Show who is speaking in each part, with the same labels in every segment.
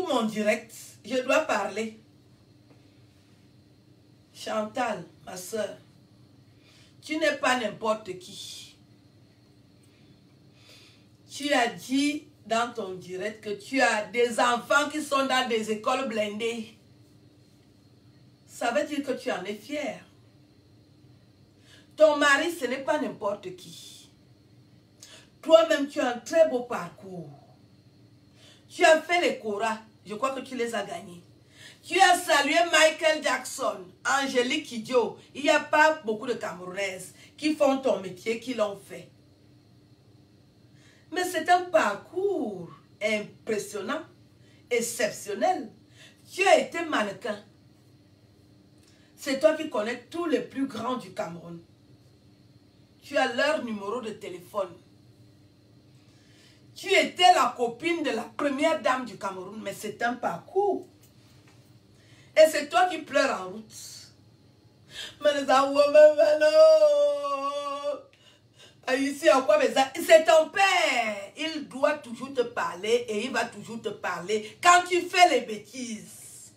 Speaker 1: tout mon direct. Je dois parler. Chantal, ma soeur, tu n'es pas n'importe qui. Tu as dit dans ton direct que tu as des enfants qui sont dans des écoles blindées. Ça veut dire que tu en es fier. Ton mari, ce n'est pas n'importe qui. Toi-même, tu as un très beau parcours. Tu as fait les Cora. Je crois que tu les as gagnés. Tu as salué Michael Jackson, Angélique Kidjo. Il n'y a pas beaucoup de Camerounaises qui font ton métier, qui l'ont fait. Mais c'est un parcours impressionnant, exceptionnel. Tu as été mannequin. C'est toi qui connais tous les plus grands du Cameroun. Tu as leur numéro de téléphone. Tu étais la copine de la première dame du Cameroun, mais c'est un parcours. Et c'est toi qui pleures en route. C'est ton père. Il doit toujours te parler et il va toujours te parler quand tu fais les bêtises.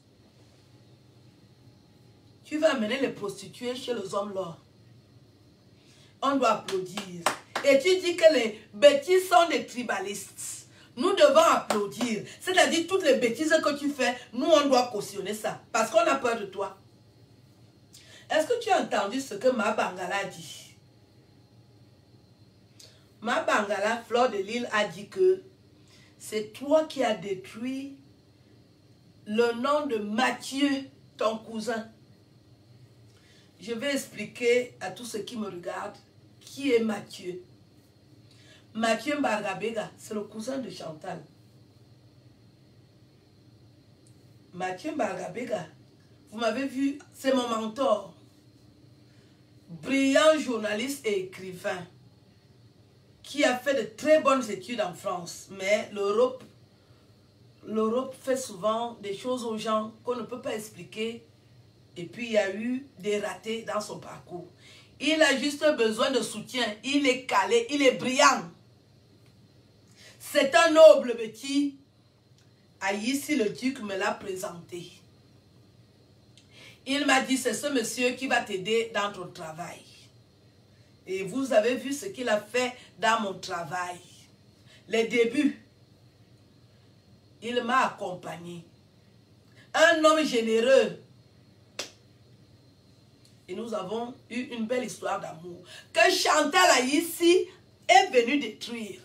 Speaker 1: Tu vas amener les prostituées chez les hommes là. On doit applaudir. Et tu dis que les bêtises sont des tribalistes. Nous devons applaudir. C'est-à-dire toutes les bêtises que tu fais, nous on doit cautionner ça. Parce qu'on a peur de toi. Est-ce que tu as entendu ce que Ma Bangala dit? Ma Bangala, Fleur de Lille, a dit que c'est toi qui as détruit le nom de Mathieu, ton cousin. Je vais expliquer à tous ceux qui me regardent qui est Mathieu. Mathieu Mbargabega, c'est le cousin de Chantal. Mathieu Mbargabega, vous m'avez vu, c'est mon mentor. Brillant journaliste et écrivain qui a fait de très bonnes études en France. Mais l'Europe fait souvent des choses aux gens qu'on ne peut pas expliquer. Et puis il y a eu des ratés dans son parcours. Il a juste besoin de soutien. Il est calé, il est brillant. C'est un noble petit. Ici, le duc me l'a présenté. Il m'a dit, c'est ce monsieur qui va t'aider dans ton travail. Et vous avez vu ce qu'il a fait dans mon travail. Les débuts. Il m'a accompagné. Un homme généreux. Et nous avons eu une belle histoire d'amour. Que Chantal ici est venue détruire.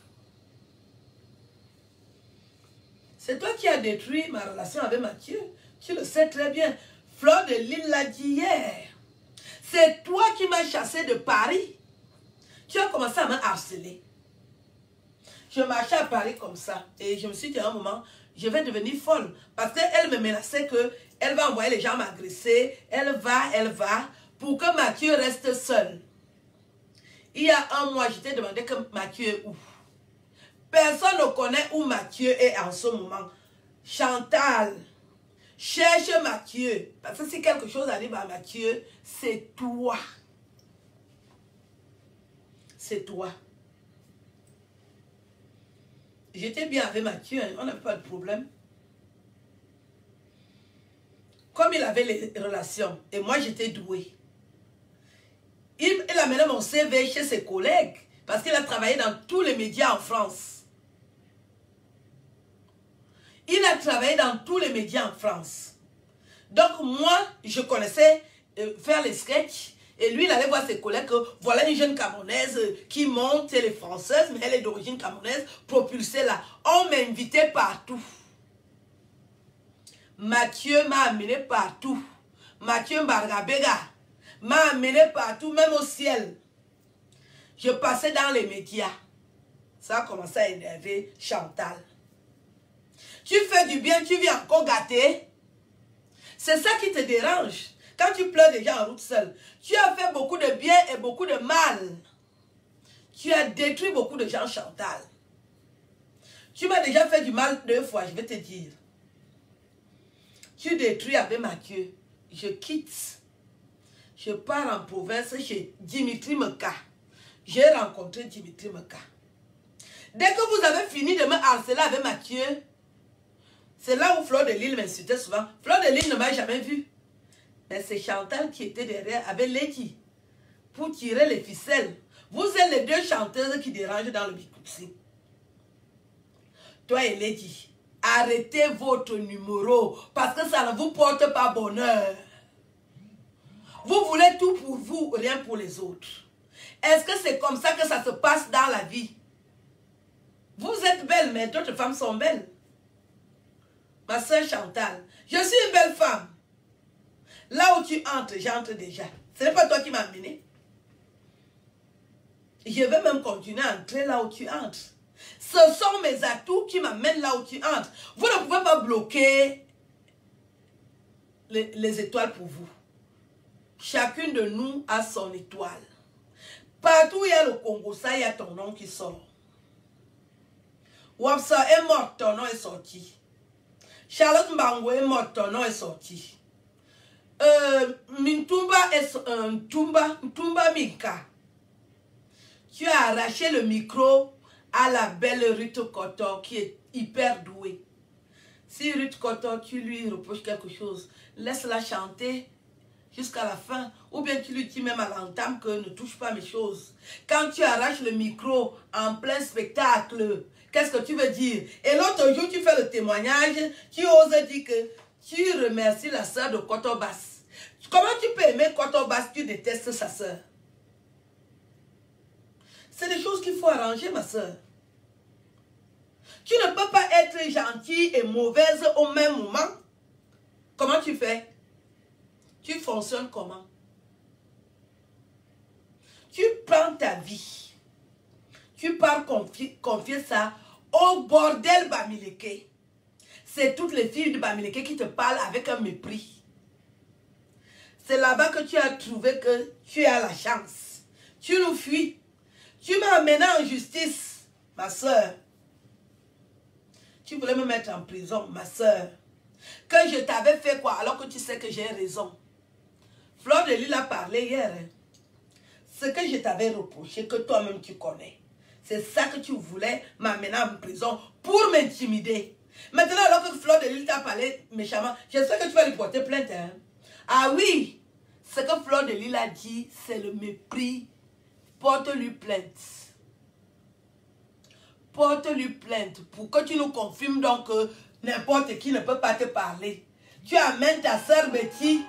Speaker 1: C'est toi qui as détruit ma relation avec Mathieu. Tu le sais très bien. Fleur de Lille l'a dit hier. C'est toi qui m'as chassé de Paris. Tu as commencé à me harceler. Je marchais à Paris comme ça. Et je me suis dit à un moment, je vais devenir folle. Parce qu'elle me menaçait qu'elle va envoyer les gens m'agresser. Elle va. Pour que Mathieu reste seul. Il y a un mois, je t'ai demandé que Mathieu est où. Personne ne connaît où Mathieu est en ce moment. Chantal, cherche Mathieu. Parce que si quelque chose arrive à Mathieu, c'est toi. C'est toi. J'étais bien avec Mathieu, on n'avait pas de problème. Comme il avait les relations, et moi j'étais douée. Il amenait mon CV chez ses collègues, parce qu'il a travaillé dans tous les médias en France. Il a travaillé dans tous les médias en France. Donc moi, je connaissais faire les sketchs. Et lui, il allait voir ses collègues que voilà une jeune Camerounaise qui monte, elle est française, mais elle est d'origine camerounaise, propulsée là. On m'invitait partout. Mathieu m'a amené partout. Mathieu Mbargabega m'a amené partout, même au ciel. Je passais dans les médias. Ça a commencé à énerver Chantal. Tu fais du bien, tu viens encore gâter. C'est ça qui te dérange. Quand tu pleures déjà en route seule, tu as fait beaucoup de bien et beaucoup de mal. Tu as détruit beaucoup de gens, Chantal. Tu m'as déjà fait du mal 2 fois, je vais te dire. Tu détruis avec Mathieu. Je quitte. Je pars en province chez Dimitri Meka. J'ai rencontré Dimitri Meka. Dès que vous avez fini de me harceler avec Mathieu, C'est là où Fleur de Lille m'insultait souvent. Fleur de Lille ne m'a jamais vu. Mais c'est Chantal qui était derrière avec Lady pour tirer les ficelles. Vous êtes les deux chanteuses qui dérangent dans le Bikutsi. Toi et Lady, arrêtez votre numéro parce que ça ne vous porte pas bonheur. Vous voulez tout pour vous, rien pour les autres. Est-ce que c'est comme ça que ça se passe dans la vie? Vous êtes belle, mais d'autres femmes sont belles. Ma soeur Chantal, je suis une belle femme. Là où tu entres, j'entre déjà. Ce n'est pas toi qui m'as amené. Je vais même continuer à entrer là où tu entres. Ce sont mes atouts qui m'amènent là où tu entres. Vous ne pouvez pas bloquer les étoiles pour vous. Chacune de nous a son étoile. Partout où il y a le Congo, ça, il y a ton nom qui sort. Wapsa est mort, ton nom est sorti. Charlotte Mbango est morte, ton nom est sorti. Ntumba Minka. Tu as arraché le micro à la belle Ruth Kotor qui est hyper douée. Si Ruth Kotor, tu lui reproches quelque chose, laisse-la chanter jusqu'à la fin. Ou bien tu lui dis même à l'entame que ne touche pas mes choses. Quand tu arraches le micro en plein spectacle, qu'est-ce que tu veux dire? Et l'autre jour, tu fais le témoignage, tu oses dire que tu remercies la sœur de Kotobas. Comment tu peux aimer Kotobas, tu détestes sa sœur? C'est des choses qu'il faut arranger, ma sœur. Tu ne peux pas être gentille et mauvaise au même moment. Comment tu fais? Tu fonctionnes comment? Tu prends ta vie. Tu pars confier ça au bordel Bamileke. C'est toutes les filles de Bamileke qui te parlent avec un mépris. C'est là-bas que tu as trouvé que tu as la chance. Tu nous fuis. Tu m'as amené en justice, ma soeur. Tu voulais me mettre en prison, ma soeur. Que je t'avais fait quoi alors que tu sais que j'ai raison. Fleur de Lille a parlé hier. Hein. Ce que je t'avais reproché, que toi-même tu connais. C'est ça que tu voulais m'amener en prison pour m'intimider. Maintenant, alors que Fleur de Lille t'a parlé méchamment, j'espère que tu vas lui porter plainte. Hein? Ah oui, ce que Fleur de Lille a dit, c'est le mépris. Porte-lui plainte. Porte-lui plainte pour que tu nous confirmes donc que n'importe qui ne peut pas te parler. Tu amènes ta soeur Betty.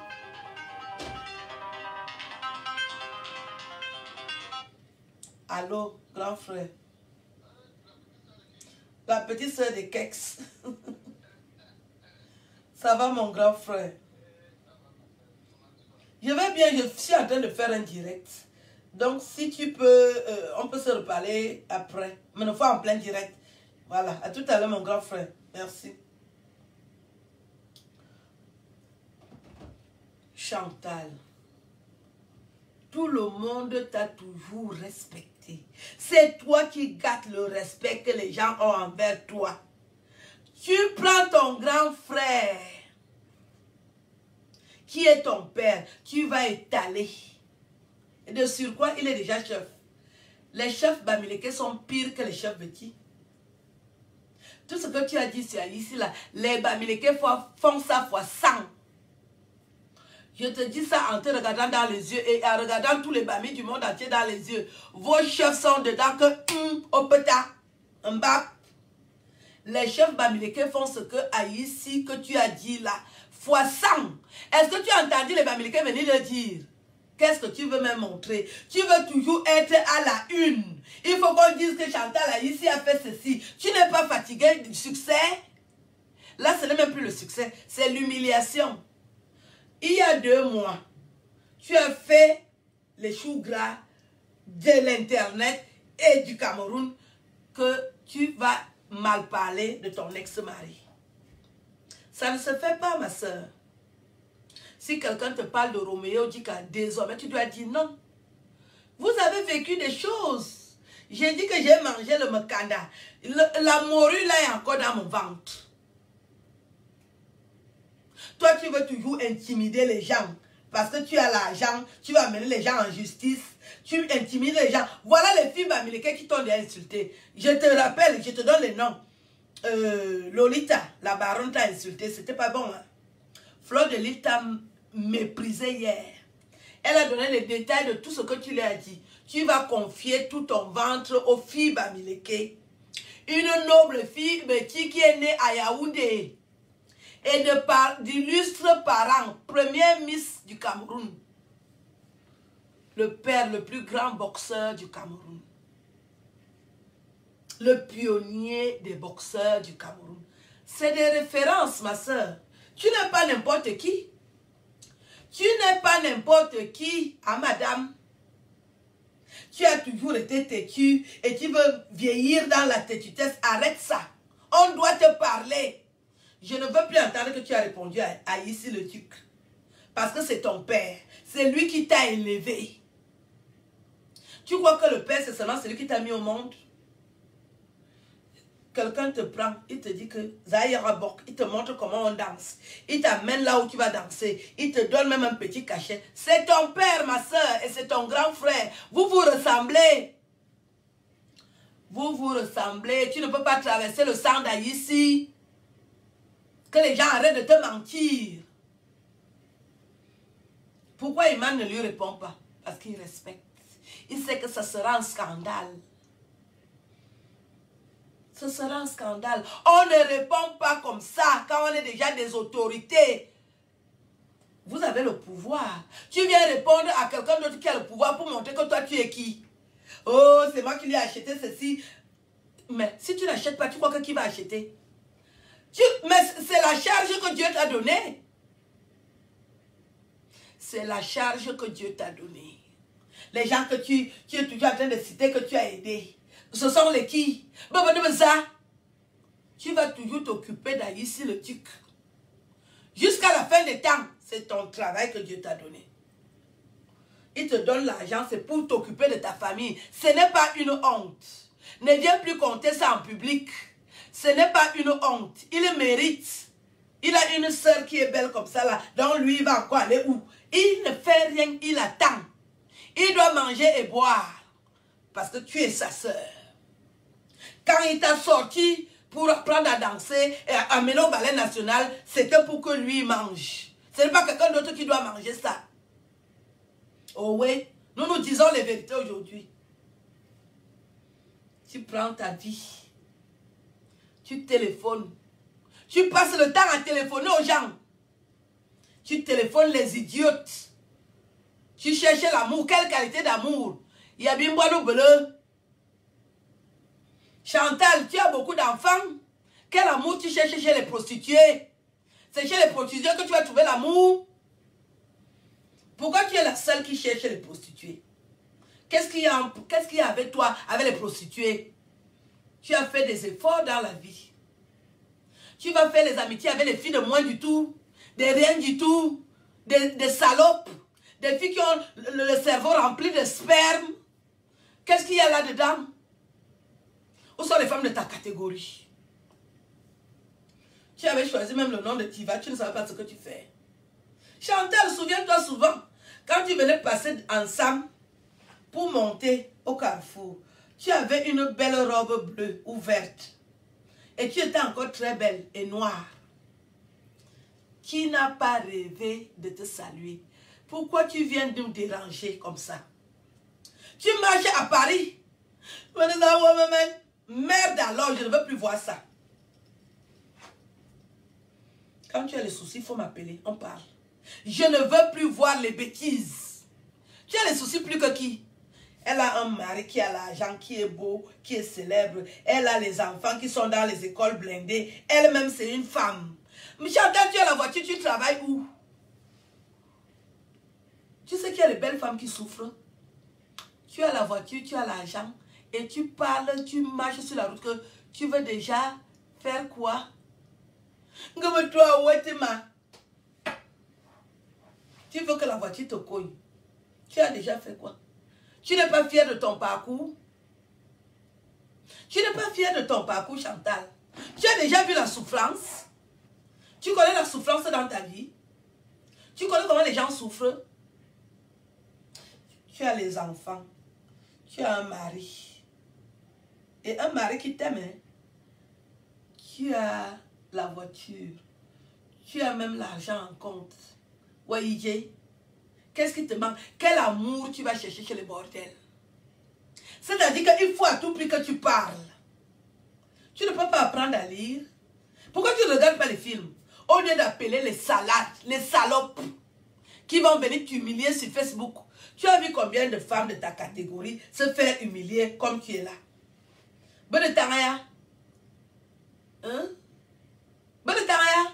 Speaker 1: Allô, grand frère. La petite soeur de Kex. Ça va, mon grand frère? Je vais bien, je suis en train de faire un direct. Donc, si tu peux, on peut se reparler après. Mais une fois en plein direct. Voilà, à tout à l'heure, mon grand frère. Merci. Chantal. Tout le monde t'a toujours respecté. C'est toi qui gâtes le respect que les gens ont envers toi. Tu prends ton grand frère, qui est ton père, tu vas étaler. Et de surcroît, il est déjà chef. Les chefs Bamileke sont pires que les chefs Betty. Tout ce que tu as dit ici, là, les Bamileke font ça fois 100. Je te dis ça en te regardant dans les yeux et en regardant tous les Bamis du monde entier dans les yeux. Vos chefs sont dedans que Opeta, Mbap. Les chefs Bamileke font ce que ici que tu as dit là, fois 100. Est-ce que tu as entendu les Bamileke venir le dire? Qu'est-ce que tu veux me montrer? Tu veux toujours être à la une. Il faut qu'on dise que Chantal ici a fait ceci. Tu n'es pas fatigué du succès? Là, ce n'est même plus le succès, c'est l'humiliation. Il y a 2 mois, tu as fait les choux gras de l'Internet et du Cameroun que tu vas mal parler de ton ex-mari. Ça ne se fait pas, ma soeur. Si quelqu'un te parle de Roméo, dit qu'à désormais, tu dois dire non. Vous avez vécu des choses. J'ai dit que j'ai mangé le mekanda. La morue là est encore dans mon ventre. Toi, tu veux toujours intimider les gens. Parce que tu as l'argent, tu vas amener les gens en justice. Tu intimides les gens. Voilà les filles Bamileke qui t'ont insulté. Je te rappelle, je te donne les noms. Lolita, la baronne t'a insulté, c'était pas bon. Hein? Fleur de Lys t'a méprisé hier. Elle a donné les détails de tout ce que tu lui as dit. Tu vas confier tout ton ventre aux filles Bamileke. Une noble fille qui est née à Yaoundé. Et d'illustres parents, première Miss du Cameroun. Le père, le plus grand boxeur du Cameroun. Le pionnier des boxeurs du Cameroun. C'est des références, ma soeur. Tu n'es pas n'importe qui. Tu n'es pas n'importe qui, à madame. Tu as toujours été têtu et tu veux vieillir dans la têtutesse. Arrête ça. On doit te parler. Je ne veux plus entendre que tu as répondu à ici le duc. Parce que c'est ton père. C'est lui qui t'a élevé. Tu crois que le père, c'est seulement celui qui t'a mis au monde? Quelqu'un te prend, il te dit que Zahira Bok, il te montre comment on danse. Il t'amène là où tu vas danser. Il te donne même un petit cachet. C'est ton père, ma soeur, et c'est ton grand frère. Vous vous ressemblez. Vous vous ressemblez. Tu ne peux pas traverser le sang d'Aïssi. Que les gens arrêtent de te mentir. Pourquoi Iman ne lui répond pas? Parce qu'il respecte. Il sait que ça sera un scandale. Ce sera un scandale. On ne répond pas comme ça quand on est déjà des autorités. Vous avez le pouvoir. Tu viens répondre à quelqu'un d'autre qui a le pouvoir pour montrer que toi tu es qui? Oh, c'est moi qui lui ai acheté ceci. Mais si tu n'achètes pas, tu crois que qui va acheter? Mais c'est la charge que Dieu t'a donnée. C'est la charge que Dieu t'a donnée. Les gens que tu es toujours en train de citer que tu as aidé. Ce sont les qui? Tu vas toujours t'occuper d'Aïssi le duc. Jusqu'à la fin des temps, c'est ton travail que Dieu t'a donné. Il te donne l'argent, c'est pour t'occuper de ta famille. Ce n'est pas une honte. Ne viens plus compter ça en public. Ce n'est pas une honte. Il le mérite. Il a une sœur qui est belle comme ça là. Donc lui, il va encore aller où? Il ne fait rien, il attend. Il doit manger et boire. Parce que tu es sa sœur. Quand il t'a sorti pour apprendre à danser et à amener au ballet national, c'était pour que lui mange. Ce n'est pas quelqu'un d'autre qui doit manger ça. Oh oui, nous disons les vérités aujourd'hui. Tu prends ta vie. Tu téléphones. Tu passes le temps à téléphoner aux gens. Tu téléphones les idiotes. Tu cherches l'amour. Quelle qualité d'amour? Il y a bien boire bleu. Chantal, tu as beaucoup d'enfants. Quel amour tu cherches chez les prostituées? C'est chez les prostituées que tu vas trouver l'amour. Pourquoi tu es la seule qui cherche les prostituées? Qu'est-ce qu'il y a avec toi, avec les prostituées? Tu as fait des efforts dans la vie. Tu vas faire les amitiés avec les filles de moins du tout, des rien du tout, des salopes, des filles qui ont le cerveau rempli de sperme. Qu'est-ce qu'il y a là-dedans? Où sont les femmes de ta catégorie? Tu avais choisi même le nom de Tiva, tu ne savais pas ce que tu fais. Chantal, souviens-toi souvent, quand tu venais passer ensemble pour monter au Carrefour, tu avais une belle robe bleue ou verte. Et tu étais encore très belle et noire. Qui n'a pas rêvé de te saluer? Pourquoi tu viens de nous déranger comme ça? Tu marchais à Paris. Merde alors, je ne veux plus voir ça. Quand tu as les soucis, il faut m'appeler, on parle. Je ne veux plus voir les bêtises. Tu as les soucis plus que qui? Elle a un mari qui a l'argent, qui est beau, qui est célèbre. Elle a les enfants qui sont dans les écoles blindées. Elle-même, c'est une femme. Mais Chantal, tu as la voiture, tu travailles où? Tu sais qu'il y a les belles femmes qui souffrent. Tu as la voiture, tu as l'argent. Et tu parles, tu marches sur la route que tu veux déjà faire quoi? Tu veux que la voiture te cogne. Tu as déjà fait quoi? Tu n'es pas fier de ton parcours? Tu n'es pas fier de ton parcours, Chantal? Tu as déjà vu la souffrance? Tu connais la souffrance dans ta vie? Tu connais comment les gens souffrent? Tu as les enfants. Tu as un mari. Et un mari qui t'aime. Hein? Tu as la voiture. Tu as même l'argent en compte. Ouais, qu'est-ce qui te manque? Quel amour tu vas chercher chez les bordels? C'est-à-dire qu'il faut à tout prix que tu parles. Tu ne peux pas apprendre à lire. Pourquoi tu ne regardes pas les films? Au lieu d'appeler les salades, les salopes qui vont venir t'humilier sur Facebook. Tu as vu combien de femmes de ta catégorie se faire humilier comme tu es là? Bonne taraya. Hein? Bonne taraya.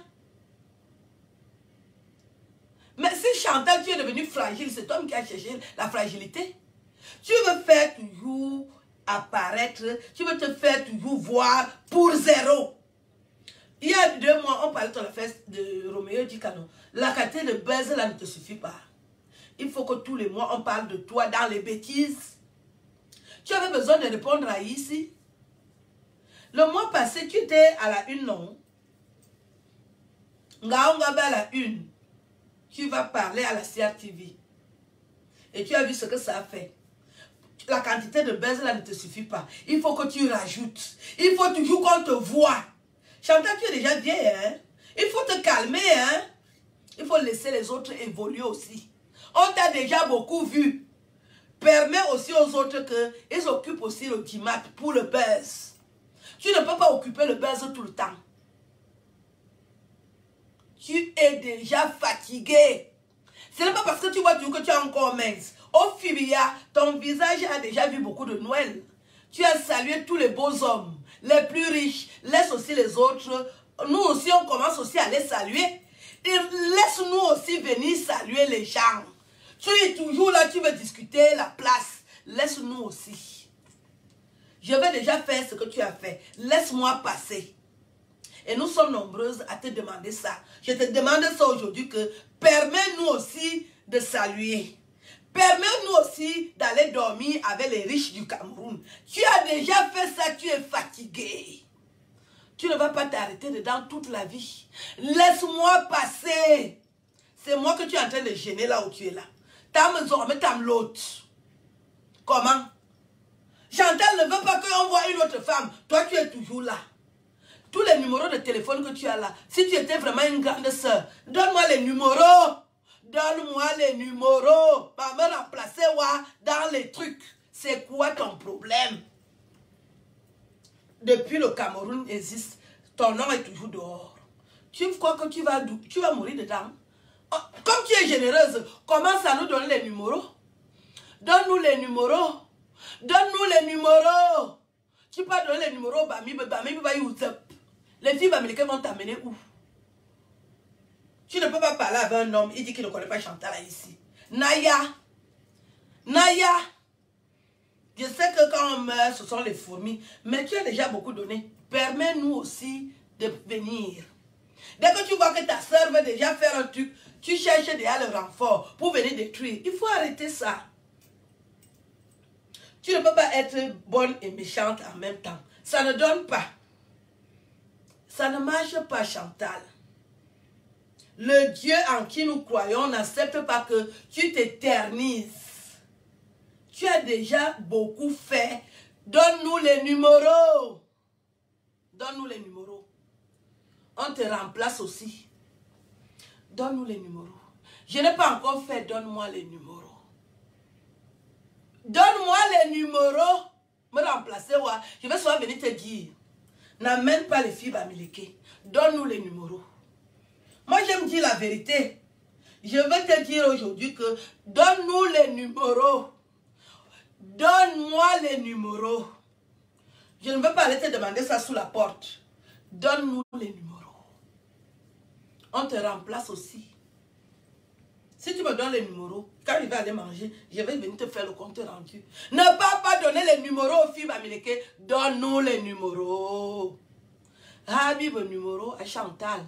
Speaker 1: Mais si Chantal, tu es devenu fragile, c'est toi qui as cherché la fragilité. Tu veux faire toujours apparaître, tu veux te faire toujours voir pour zéro. Il y a 2 mois, on parlait de la fête de Roméo Dicano. La quantité de buzz là ne te suffit pas. Il faut que tous les mois, on parle de toi dans les bêtises. Tu avais besoin de répondre à ici. Le mois passé, tu étais à la une, non? À la une. Tu vas parler à la CRTV. Et tu as vu ce que ça a fait. La quantité de buzz là ne te suffit pas. Il faut que tu rajoutes. Il faut toujours qu'on te voit. Chantal, tu es déjà vieille, hein? Il faut te calmer, hein? Il faut laisser les autres évoluer aussi. On t'a déjà beaucoup vu. Permets aussi aux autres qu'ils occupent aussi le dimat pour le buzz. Tu ne peux pas occuper le buzz tout le temps. Tu es déjà fatigué. Ce n'est pas parce que tu vois que tu es encore mince. Au Fibia, ton visage a déjà vu beaucoup de Noël. Tu as salué tous les beaux hommes, les plus riches. Laisse aussi les autres. Nous aussi, on commence aussi à les saluer. Et laisse-nous aussi venir saluer les gens. Tu es toujours là, tu veux discuter la place. Laisse-nous aussi. Je vais déjà faire ce que tu as fait. Laisse-moi passer. Et nous sommes nombreuses à te demander ça. Je te demande ça aujourd'hui que permets-nous aussi de saluer. Permets-nous aussi d'aller dormir avec les riches du Cameroun. Tu as déjà fait ça, tu es fatigué. Tu ne vas pas t'arrêter dedans toute la vie. Laisse-moi passer. C'est moi que tu es en train de gêner là où tu es là. Tam l'autre. Comment? Chantal ne veut pas qu'on voit une autre femme. Toi, tu es toujours là. Tous les numéros de téléphone que tu as là, si tu étais vraiment une grande sœur, donne-moi les numéros. Donne-moi les numéros. Va me remplacer dans les trucs. C'est quoi ton problème? Depuis le Cameroun existe, ton nom est toujours dehors. Tu crois que tu vas mourir dedans? Oh, comme tu es généreuse, commence à nous donner les numéros. Donne-nous les numéros. Donne-nous les numéros. Tu peux donner les numéros, Bami va y les filles américaines vont t'amener où? Tu ne peux pas parler avec un homme, il dit qu'il ne connaît pas Chantal ici. Naya. Je sais que quand on meurt, ce sont les fourmis. Mais tu as déjà beaucoup donné. Permets-nous aussi de venir. Dès que tu vois que ta soeur veut déjà faire un truc, tu cherches déjà le renfort pour venir détruire. Il faut arrêter ça. Tu ne peux pas être bonne et méchante en même temps. Ça ne donne pas. Ça ne marche pas, Chantal. Le Dieu en qui nous croyons n'accepte pas que tu t'éternises. Tu as déjà beaucoup fait. Donne-nous les numéros. Donne-nous les numéros. On te remplace aussi. Donne-nous les numéros. Je n'ai pas encore fait. Donne-moi les numéros. Donne-moi les numéros. Me remplacer. Je vais souvent venir te dire. N'amène pas les filles Bamileke. Donne-nous les numéros. Moi, j'aime dire la vérité. Je vais te dire aujourd'hui que donne-nous les numéros. Donne-moi les numéros. Je ne veux pas aller te demander ça sous la porte. Donne-nous les numéros. On te remplace aussi. Si tu me donnes les numéros, quand je vais aller manger, je vais venir te faire le compte rendu. Ne pas donner les numéros aux filles Bamileke. Donne-nous les numéros. Habib, numéro à Chantal.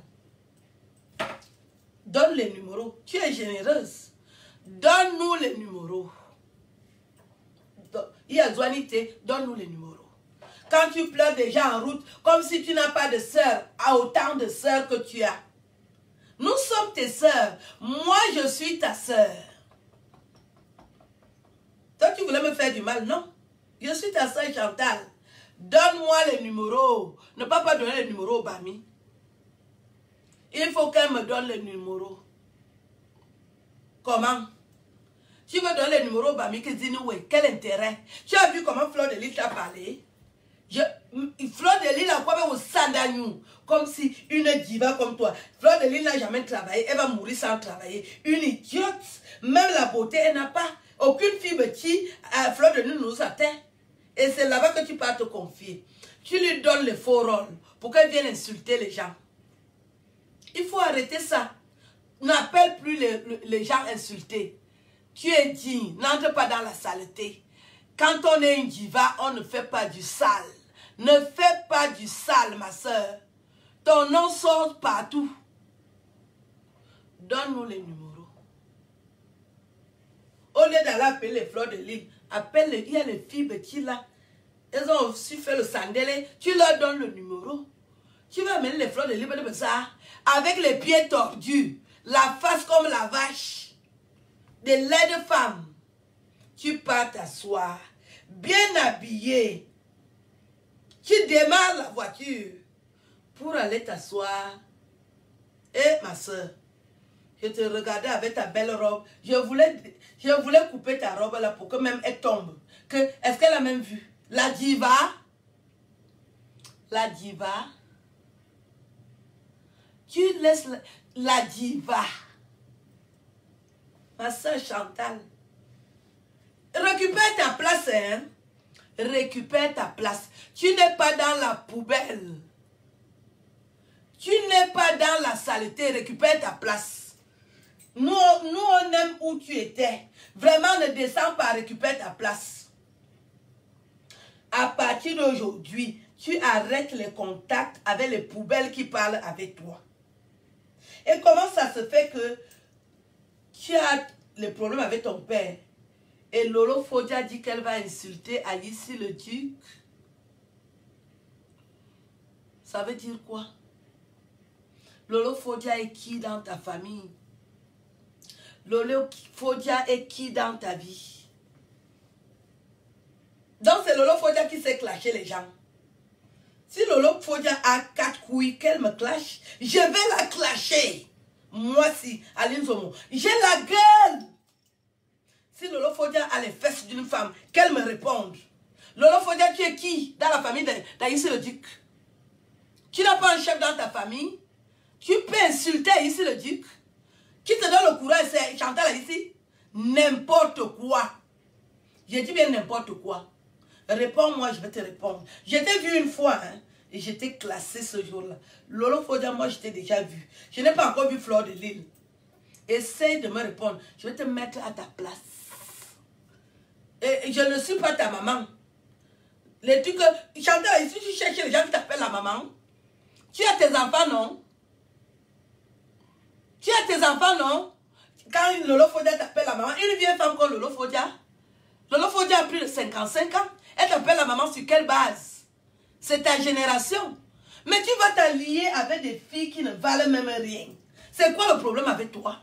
Speaker 1: Donne les numéros. Tu es généreuse. Donne-nous les numéros. Il y a Zouanité, donne-nous les numéros. Quand tu pleures déjà en route, comme si tu n'as pas de sœur, à autant de sœurs que tu as. Nous sommes tes sœurs. Moi, je suis ta sœur. Toi, tu voulais me faire du mal, non? Je suis ta sœur Chantal. Donne-moi les numéros. Ne pas donner les numéros au Bami. Il faut qu'elle me donne les numéros. Comment? Tu veux donner les numéros au Bami, quel intérêt? Tu as vu comment Fleur de Lys t'a parlé? Fleur de Lys a quoi même au Sandagnou, comme si une diva comme toi. Fleur de Lys n'a jamais travaillé, elle va mourir sans travailler. Une idiote, même la beauté, elle n'a pas. Aucune fille qui Fleur de Lys nous atteint. Et c'est là-bas que tu peux te confier. Tu lui donnes les faux rôles pour qu'elle vienne insulter les gens. Il faut arrêter ça. N'appelle plus les gens insultés. Tu es digne, n'entre pas dans la saleté. Quand on est une diva, on ne fait pas du sale. Ne fais pas du sale, ma soeur. Ton nom sort partout. Donne-nous les numéros. Au lieu d'aller appeler les Fleurs de Lys, appelle-les. Il y a les filles petits là. Elles ont aussi fait le sandélé. Tu leur donnes le numéro. Tu vas amener les Fleurs de Lys avec les pieds tordus, la face comme la vache. Des laides femmes. Tu pars t'asseoir, bien habillé. Tu démarres la voiture pour aller t'asseoir. Et ma soeur, je te regardais avec ta belle robe. Je voulais couper ta robe là pour que même elle tombe. Est-ce qu'elle a même vu? La diva. La diva. Tu laisses la diva. Ma soeur Chantal. Récupère ta place, hein. Récupère ta place. Tu n'es pas dans la poubelle. Tu n'es pas dans la saleté. Récupère ta place. Nous on aime où tu étais. Vraiment, ne descends pas, récupère ta place. À partir d'aujourd'hui, tu arrêtes les contacts avec les poubelles qui parlent avec toi. Et comment ça se fait que tu as les problèmes avec ton père? Et Lolo Fodia dit qu'elle va insulter Aïssi le duc. Ça veut dire quoi? Lolo Fodia est qui dans ta famille? Lolo Fodia est qui dans ta vie? Donc c'est Lolo Fodia qui sait clasher les gens. Si Lolo Fodia a 4 couilles, qu'elle me clash, je vais la clasher. Moi si, Aline Zomo, j'ai la gueule. Si Lolo Fodia a les fesses d'une femme, qu'elle me réponde. Lolo Fodia, tu es qui dans la famille d'Aïssi le duc? Tu n'as pas un chef dans ta famille? Tu peux insulter Aïssi le duc? Qui te donne le courage, c'est Chantal ici? N'importe quoi. J'ai dit bien n'importe quoi. Réponds-moi, je vais te répondre. Je t'ai vu une fois, hein, et j'étais classée ce jour-là. Lolo Fodia, moi, je t'ai déjà vu. Je n'ai pas encore vu Fleur de Lys. Essaye de me répondre. Je vais te mettre à ta place. Et je ne suis pas ta maman. Les trucs que... Chantal, ici, tu cherches les gens qui t'appellent la maman. Tu as tes enfants, non? Tu as tes enfants, non? Quand Lolo Fodia t'appelle la maman, une vieille femme comme Lolo Fodia. Lolo Fodia a plus de 55 ans. Elle t'appelle la maman sur quelle base? C'est ta génération. Mais tu vas t'allier avec des filles qui ne valent même rien. C'est quoi le problème avec toi?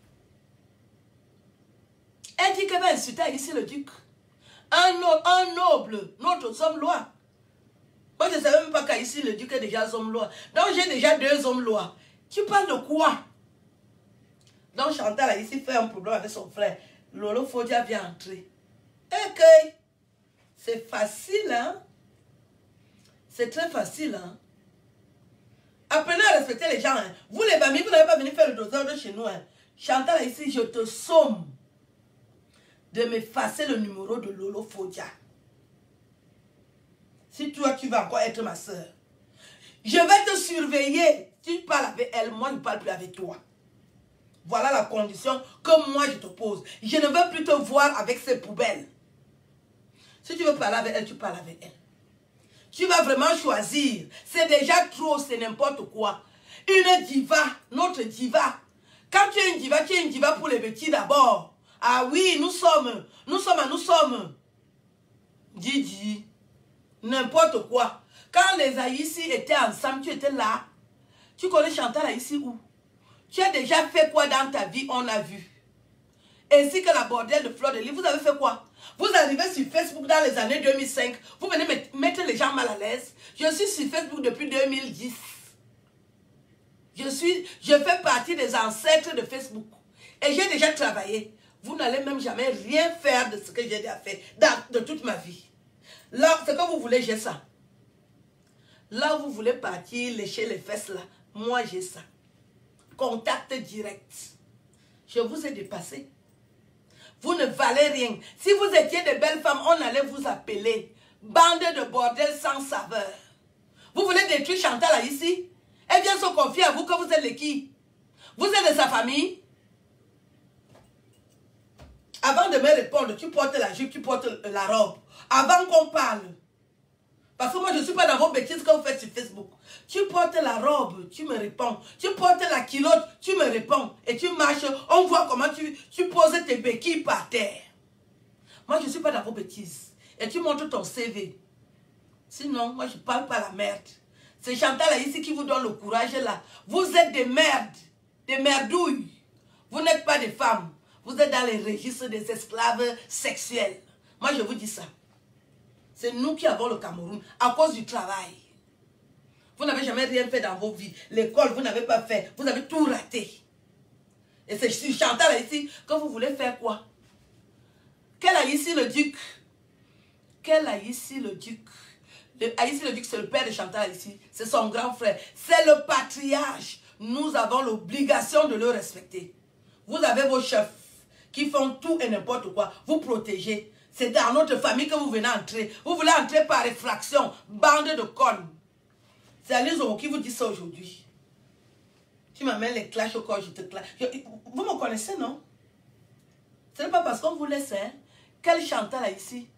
Speaker 1: Elle dit qu'elle va insulter ici le duc. Un noble, notre homme-loi. Moi, je ne savais même pas qu'ici le duc est déjà homme-loi. Donc, j'ai déjà 2 hommes-loi. Tu parles de quoi? Donc, Chantal a ici fait un problème avec son frère. Lolo Fodia vient entrer. Ok. C'est facile, hein? C'est très facile, hein? Apprenez à respecter les gens, hein? Vous, les Bami, vous n'avez pas venu faire le doseur de chez nous, hein? Chantal, ici, je te somme de m'effacer le numéro de Lolo Fodia. Si toi, tu vas encore être ma soeur. Je vais te surveiller. Tu parles avec elle, moi, je ne parle plus avec toi. Voilà la condition que moi, je te pose. Je ne veux plus te voir avec ces poubelles. Si tu veux parler avec elle, tu parles avec elle. Tu vas vraiment choisir. C'est déjà trop, c'est n'importe quoi. Une diva, notre diva. Quand tu es une diva pour les petits d'abord. Ah oui, nous sommes. Didi, n'importe quoi. Quand les Aïssi étaient ensemble, tu étais là. Tu connais Chantal Aïssi où? Tu as déjà fait quoi dans ta vie, on a vu. Ainsi que la bordelle de Fleur de Lys, vous avez fait quoi? Vous arrivez sur Facebook dans les années 2005. Vous venez mettre les gens mal à l'aise. Je suis sur Facebook depuis 2010. Je fais partie des ancêtres de Facebook. Et j'ai déjà travaillé. Vous n'allez même jamais rien faire de ce que j'ai déjà fait de toute ma vie. Là, ce que vous voulez, j'ai ça. Là, vous voulez partir, lécher les fesses là. Moi, j'ai ça. Contact direct. Je vous ai dépassé. Vous ne valez rien. Si vous étiez de belles femmes, on allait vous appeler. Bande de bordel sans saveur. Vous voulez détruire Chantal ici? Elle vient se confier à vous que vous êtes les qui? Vous êtes de sa famille? Avant de me répondre, tu portes la jupe, tu portes la robe. Avant qu'on parle. Parce que moi, je ne suis pas dans vos bêtises que vous faites sur Facebook. Tu portes la robe, tu me réponds. Tu portes la culotte, tu me réponds. Et tu marches, on voit comment tu poses tes béquilles par terre. Moi, je ne suis pas dans vos bêtises. Et tu montres ton CV. Sinon, moi, je ne parle pas la merde. C'est Chantal là, ici qui vous donne le courage là. Vous êtes des merdes, des merdouilles. Vous n'êtes pas des femmes. Vous êtes dans les registres des esclaves sexuels. Moi, je vous dis ça. C'est nous qui avons le Cameroun à cause du travail. Vous n'avez jamais rien fait dans vos vies. L'école, vous n'avez pas fait. Vous avez tout raté. Et c'est sur Chantal là, ici que vous voulez faire quoi? Quel a ici le duc? Quel a ici le duc? Ici le duc, c'est le père de Chantal ici. C'est son grand frère. C'est le patriarche. Nous avons l'obligation de le respecter. Vous avez vos chefs qui font tout et n'importe quoi. Vous protégez. C'est dans notre famille que vous venez entrer. Vous voulez entrer par effraction. Bande de connes. C'est Alizo qui vous dit ça aujourd'hui. Tu m'amènes les clashs au corps, je te clash. Vous me connaissez, non? Ce n'est pas parce qu'on vous laisse, hein? Quel Chantal là ici?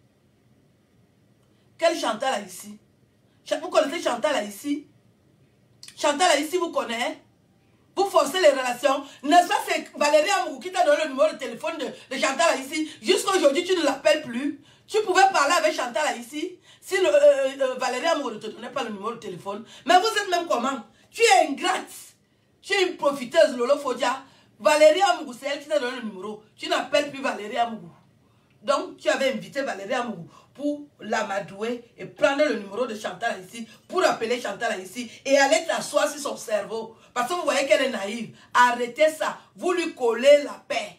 Speaker 1: Quel Chantal là ici? Vous connaissez Chantal là ici? Chantal là ici, vous connaissez? Vous forcez les relations. N'est-ce pas, c'est Valérie Amou qui t'a donné le numéro de téléphone de Chantal là ici. Jusqu'à aujourd'hui, tu ne l'appelles plus. Tu pouvais parler avec Chantal là ici. Si Valérie Amou ne te donnait pas le numéro de téléphone. Mais vous êtes même comment? Tu es ingrate. Tu es une profiteuse, Lolo Fodia. Valérie Amou, c'est elle qui t'a donné le numéro. Tu n'appelles plus Valérie Amou. Donc, tu avais invité Valérie Amou pour l'amadouer et prendre le numéro de Chantal ici, pour appeler Chantal ici et aller t'asseoir sur son cerveau. Parce que vous voyez qu'elle est naïve. Arrêtez ça. Vous lui collez la paix.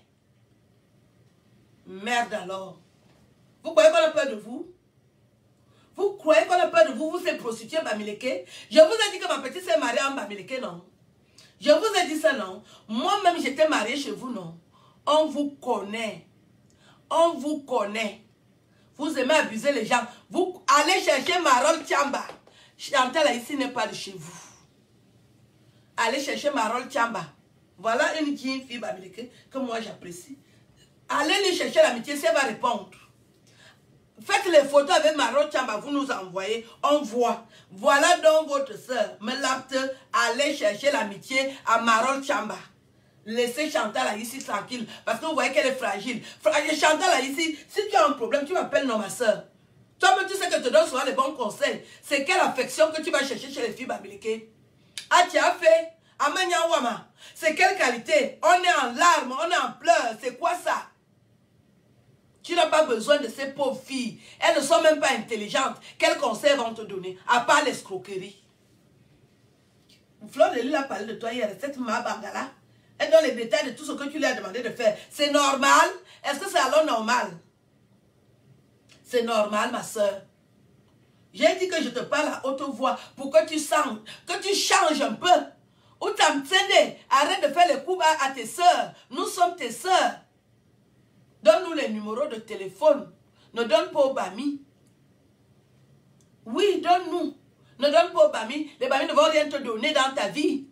Speaker 1: Merde alors. Vous croyez qu'on a peur de vous? Vous croyez qu'on a peur de vous? Vous êtes prostituée Bamileke? Je vous ai dit que ma petite s'est mariée en Bamileke, non? Je vous ai dit ça, non? Moi-même, j'étais mariée chez vous, non? On vous connaît. On vous connaît. Vous aimez abuser les gens. Vous allez chercher Marol Tiamba. Chantal ici n'est pas de chez vous. Allez chercher Marol Tiamba. Voilà une fille bamileke que moi j'apprécie. Allez lui chercher l'amitié, si elle va répondre. Faites les photos avec Marol Tiamba, vous nous envoyez, on voit. Voilà donc votre soeur, Melapte, allez chercher l'amitié à Marol Tiamba. Laissez Chantal là ici tranquille, parce que vous voyez qu'elle est fragile. Chantal là ici, si tu as un problème, tu m'appelles non ma soeur. Toi-même, tu sais que je te donne souvent les bons conseils. C'est quelle affection que tu vas chercher chez les filles bamileke? Ah, tu as fait Amanya Wama. C'est quelle qualité? On est en larmes, on est en pleurs. C'est quoi ça? Tu n'as pas besoin de ces pauvres filles. Elles ne sont même pas intelligentes. Quels conseils vont te donner? À part l'escroquerie. Fleur de Lille a parlé de toi hier. Cette ma bangala. Elle donne les détails de tout ce que tu lui as demandé de faire. C'est normal? Est-ce que c'est alors normal? C'est normal, ma soeur. J'ai dit que je te parle à haute voix pour que tu sens, que tu changes un peu. Ou t'amènes, arrête de faire les coups à tes soeurs. Nous sommes tes soeurs. Donne-nous les numéros de téléphone. Ne donne pas aux Bami. Oui, donne-nous. Ne donne pas aux Bami. Les Bami ne vont rien te donner dans ta vie.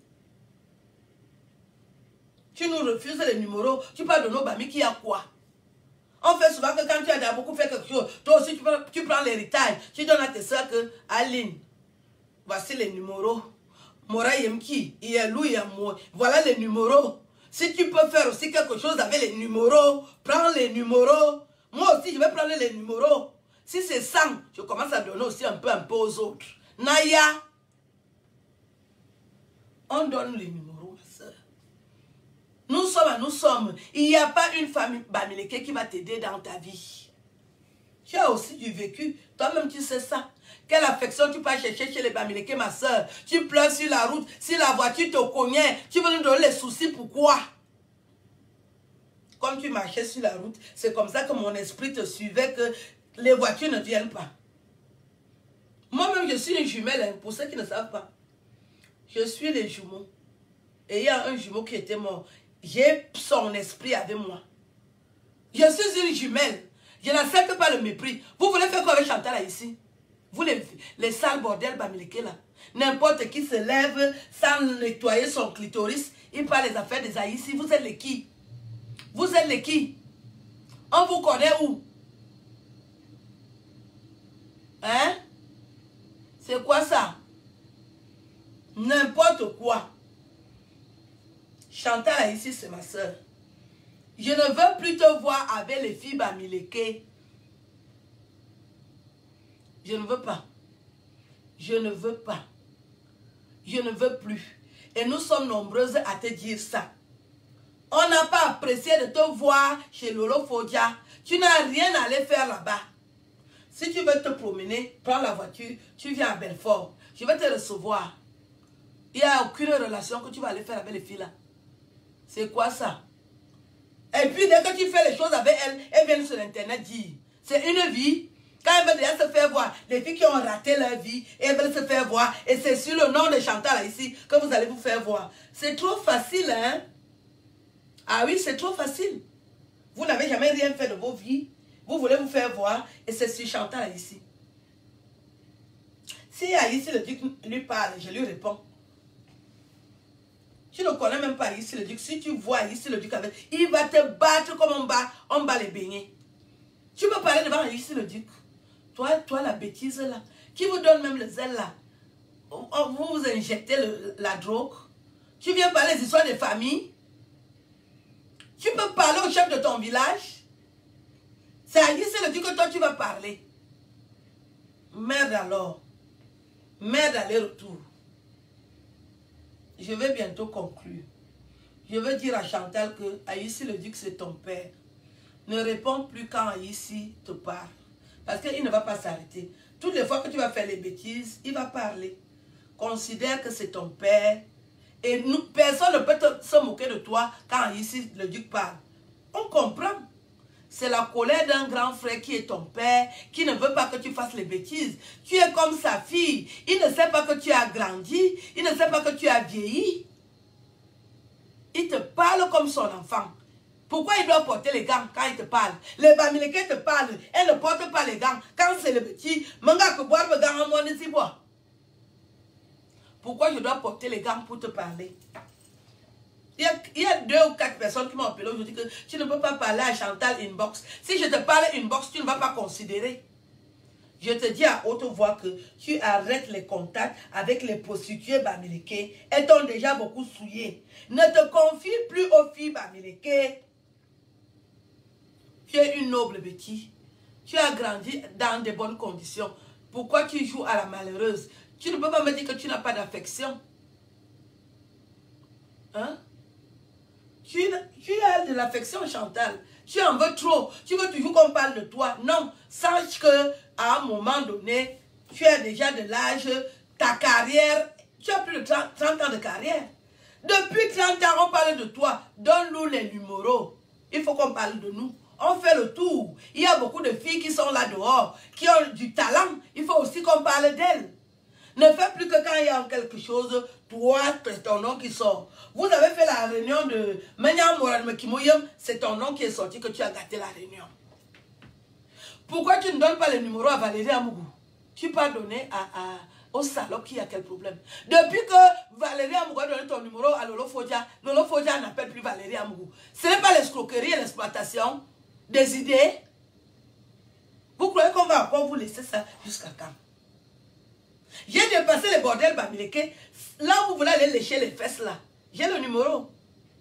Speaker 1: Tu nous refuses les numéros. Tu parles de nos Bami qui a quoi? On fait souvent que quand tu as déjà beaucoup fait quelque chose, toi aussi tu prends l'héritage. Tu donnes à tes soeurs que, Aline, voici les numéros. Mora Yemki, Yelou Yamou. Voilà les numéros. Si tu peux faire aussi quelque chose avec les numéros, prends les numéros. Moi aussi, je vais prendre les numéros. Si c'est 100, je commence à donner aussi un peu aux autres. Naya, on donne les numéros, ma soeur. Nous sommes. Il n'y a pas une famille bamileke qui va t'aider dans ta vie. Tu as aussi du vécu. Toi-même, tu sais ça. Quelle affection tu peux chercher chez les Bamileke, ma soeur. Tu pleures sur la route. Si la voiture te cognait, tu veux nous donner les soucis. Pourquoi? Comme tu marchais sur la route, c'est comme ça que mon esprit te suivait, que les voitures ne viennent pas. Moi-même, je suis une jumelle, hein, pour ceux qui ne savent pas. Je suis les jumeaux. Et il y a un jumeau qui était mort. J'ai son esprit avec moi. Je suis une jumelle. Je n'accepte pas le mépris. Vous voulez faire quoi avec Chantal là, ici? Vous les sales bordels Bamileke là. N'importe qui se lève sans nettoyer son clitoris. Il parle des affaires des Haïtis. Vous êtes les qui? Vous êtes les qui? On vous connaît où? Hein? C'est quoi ça? N'importe quoi. Chantal là ici, c'est ma soeur. Je ne veux plus te voir avec les filles Bamileke. Je ne veux pas. Je ne veux pas. Je ne veux plus. Et nous sommes nombreuses à te dire ça. On n'a pas apprécié de te voir chez Lolo Fodia. Tu n'as rien à aller faire là-bas. Si tu veux te promener, prends la voiture, tu viens à Belfort. Je vais te recevoir. Il n'y a aucune relation que tu vas aller faire avec les filles là. C'est quoi ça? Et puis dès que tu fais les choses avec elles viennent sur internet dire. C'est une vie. Quand elles veulent déjà se faire voir, les filles qui ont raté leur vie, elles veulent se faire voir. Et c'est sur le nom de Chantal ici que vous allez vous faire voir. C'est trop facile, hein? Ah oui, c'est trop facile. Vous n'avez jamais rien fait de vos vies. Vous voulez vous faire voir. Et c'est sur Chantal ici. Si ici le duc lui parle, je lui réponds. Tu ne connais même pas ici le duc. Si tu vois ici le duc avec, il va te battre comme on bat les beignets. Tu peux parler devant ici le duc. Toi la bêtise là. Qui vous donne même le zèle là? Vous vous injectez la drogue. Tu viens parler des histoires de famille. Tu peux parler au chef de ton village. C'est à ici le duc que toi tu vas parler. Merde alors. Merde aller-retour. Je vais bientôt conclure. Je veux dire à Chantal que Aïssi le duc c'est ton père. Ne réponds plus quand Aïssi te parle. Parce qu'il ne va pas s'arrêter. Toutes les fois que tu vas faire les bêtises, il va parler. Considère que c'est ton père. Et nous, personne ne peut se moquer de toi quand Aïssi le duc parle. On comprend. C'est la colère d'un grand frère qui est ton père, qui ne veut pas que tu fasses les bêtises. Tu es comme sa fille. Il ne sait pas que tu as grandi. Il ne sait pas que tu as vieilli. Il te parle comme son enfant. Pourquoi il doit porter les gants quand il te parle? Les Bamileke te parlent. Elle ne porte pas les gants. Quand c'est le petit, manga que boire le gant en moins de bois. Pourquoi je dois porter les gants pour te parler? Il y a 2 ou 4 personnes qui m'ont appelé aujourd'hui que tu ne peux pas parler à Chantal inbox. Si je te parle inbox, tu ne vas pas considérer. Je te dis à haute voix que tu arrêtes les contacts avec les prostituées Bamileke. Elles t'ont déjà beaucoup souillé. Ne te confie plus aux filles Bamileke. Tu es une noble bêtise. Tu as grandi dans de bonnes conditions. Pourquoi tu joues à la malheureuse? Tu ne peux pas me dire que tu n'as pas d'affection. Hein? Tu as de l'affection, Chantal. Tu en veux trop. Tu veux toujours qu'on parle de toi. Non. Sache que à un moment donné, tu as déjà de l'âge, ta carrière, tu as plus de 30 ans de carrière. Depuis 30 ans, on parle de toi. Donne-nous les numéros. Il faut qu'on parle de nous. On fait le tour. Il y a beaucoup de filles qui sont là dehors, qui ont du talent. Il faut aussi qu'on parle d'elles. Ne fais plus que quand il y a quelque chose, toi, c'est ton nom qui sort. Vous avez fait la réunion de Menya Moran Mekimoyem, c'est ton nom qui est sorti que tu as gâté la réunion. Pourquoi tu ne donnes pas le numéro à Valérie Amougou? Tu peux donner au salope qui a quel problème? Depuis que Valérie Amougou a donné ton numéro à Lolo Fodia n'appelle plus Valérie Amougou. Ce n'est pas l'escroquerie et l'exploitation des idées. Vous croyez qu'on va encore vous laisser ça jusqu'à quand? J'ai dépassé les bordels Bamileke. Là où vous voulez aller lécher les fesses là. J'ai le numéro.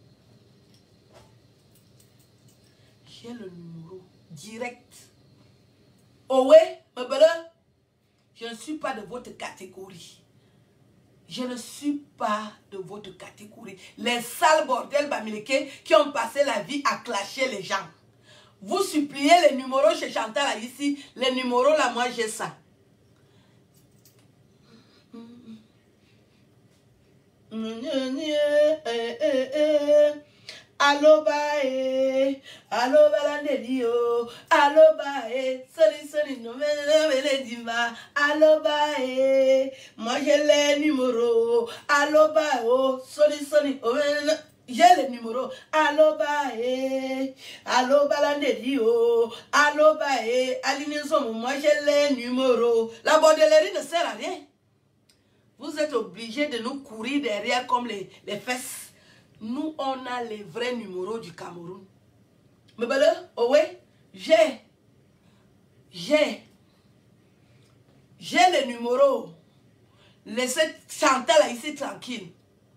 Speaker 1: J'ai le numéro direct. Oh ouais, je ne suis pas de votre catégorie. Je ne suis pas de votre catégorie. Les sales bordels Bamileke qui ont passé la vie à clasher les gens. Vous suppliez les numéros chez Chantal là, ici. Les numéros là, moi j'ai ça. Allo bae, allo balanderio, allo bae, soli no me dima, allo bae, moi j'ai les numéros, allo bae, oh, soli, oh, j'ai les numéros, allo bae, allo balanderio, allo bae, alignement, moi j'ai les numéros. La bordellerie ne sert à rien. Vous êtes obligés de nous courir derrière comme les fesses. Nous, on a les vrais numéros du Cameroun. Mais ben là, oh ouais, j'ai les numéros. Laissez Chantal là, ici tranquille.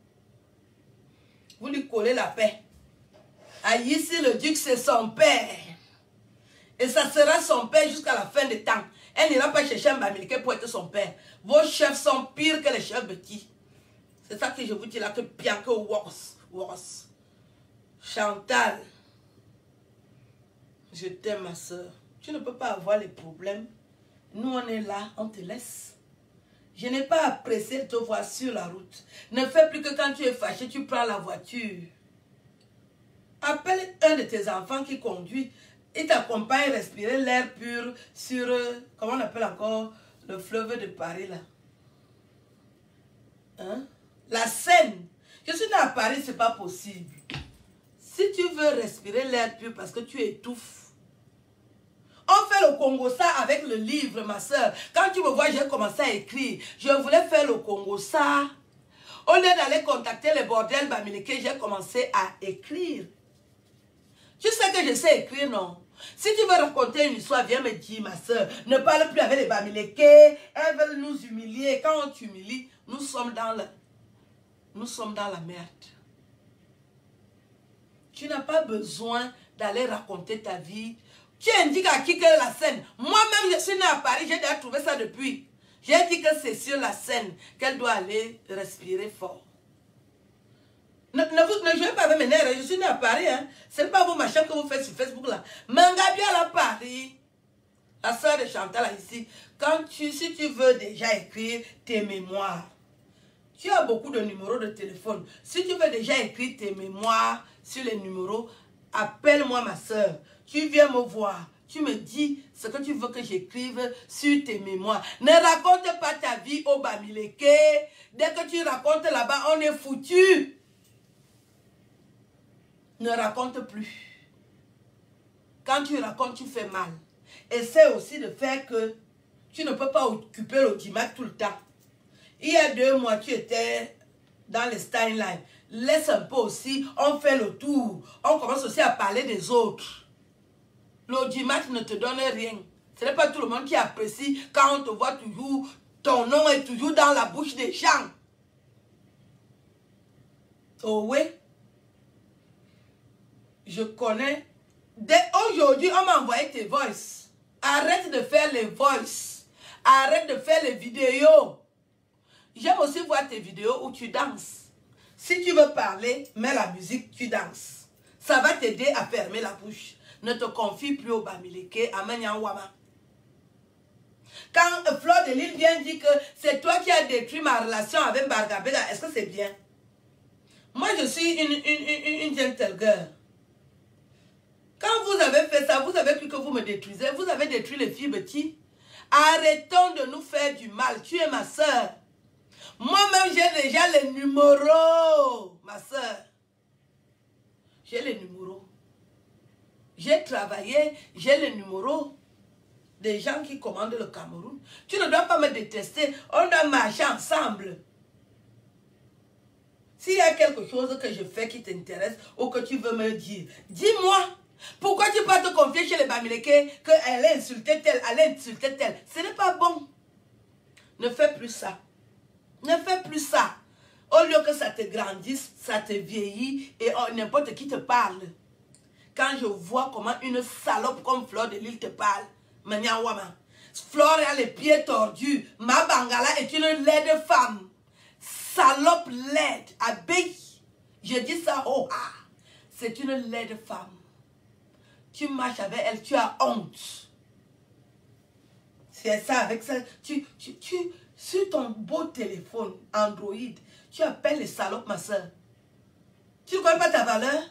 Speaker 1: Vous lui collez la paix. Ah, ici, le duc, c'est son père. Et ça sera son père jusqu'à la fin des temps. Elle n'ira pas chercher un Bamileke pour être son père. Vos chefs sont pires que les chefs petits. C'est ça que je vous dis là, que pire que worse. Chantal, je t'aime ma soeur. Tu ne peux pas avoir les problèmes. Nous on est là, on te laisse. Je n'ai pas apprécié de te voir sur la route. Ne fais plus que quand tu es fâché, tu prends la voiture. Appelle un de tes enfants qui conduit. Il t'accompagne respirer l'air pur sur, comment on appelle encore, le fleuve de Paris là. Hein? La Seine. Je suis né à Paris, c'est pas possible. Si tu veux respirer l'air pur parce que tu étouffes, on fait le Congo ça avec le livre, ma soeur. Quand tu me vois, j'ai commencé à écrire. Je voulais faire le Congo ça. Au lieu d'aller contacter les bordels Bamileke, j'ai commencé à écrire. Tu sais que je sais écrire, non? Si tu veux raconter une histoire, viens me dire, ma soeur, ne parle plus avec les Bamileke. Elles veulent nous humilier. Quand on t'humilie, nous sommes dans la merde. Tu n'as pas besoin d'aller raconter ta vie. Tu indiques à qui que la Seine. Moi-même, je suis née à Paris, j'ai déjà trouvé ça depuis. J'ai dit que c'est sur la Seine qu'elle doit aller respirer fort. Ne jouez pas avec mes nerfs, je suis née à Paris. Hein. Ce n'est pas vos machins que vous faites sur Facebook là. Mangabia à Paris. La soeur de Chantal là ici. Si tu veux déjà écrire tes mémoires, tu as beaucoup de numéros de téléphone. Si tu veux déjà écrire tes mémoires sur les numéros, appelle-moi ma soeur. Tu viens me voir. Tu me dis ce que tu veux que j'écrive sur tes mémoires. Ne raconte pas ta vie au Bamileke. Dès que tu racontes là-bas, on est foutu. Ne raconte plus. Quand tu racontes, tu fais mal. Essaie aussi de faire que tu ne peux pas occuper l'audimat tout le temps. Il y a 2 mois, tu étais dans les Steinline. Laisse un peu aussi, on fait le tour. On commence aussi à parler des autres. L'audimat ne te donne rien. Ce n'est pas tout le monde qui apprécie quand on te voit toujours, ton nom est toujours dans la bouche des gens. Oh oui. Je connais. Dès aujourd'hui, on m'a envoyé tes voices. Arrête de faire les voices. Arrête de faire les vidéos. J'aime aussi voir tes vidéos où tu danses. Si tu veux parler, mets la musique, tu danses. Ça va t'aider à fermer la bouche. Ne te confie plus au Bamileke, à Manianwama. Quand Fleur de Lille vient dire que c'est toi qui as détruit ma relation avec Bargabega, est-ce que c'est bien? Moi, je suis une gentle girl. Quand vous avez fait ça, vous avez cru que vous me détruisez. Vous avez détruit les filles petits. Arrêtons de nous faire du mal. Tu es ma soeur. Moi-même, j'ai déjà les numéros, ma soeur. J'ai les numéros. J'ai travaillé, j'ai les numéros des gens qui commandent le Cameroun. Tu ne dois pas me détester. On doit marcher ensemble. S'il y a quelque chose que je fais qui t'intéresse ou que tu veux me dire, dis-moi. Pourquoi tu peux pas te confier chez les Bamileke qu'elle a insulté telle, elle a insulté telle? Ce n'est pas bon. Ne fais plus ça. Ne fais plus ça. Au lieu que ça te grandisse, ça te vieillit et n'importe qui te parle. Quand je vois comment une salope comme Fleur de Lille te parle, Fleur a les pieds tordus. Ma Bangala est une laide femme. Salope laide, abeille. Je dis ça, oh ah. C'est une laide femme. tu marches avec elle, tu as honte. C'est ça, avec ça, sur ton beau téléphone Android, tu appelles les salopes, ma soeur. Tu ne connais pas ta valeur?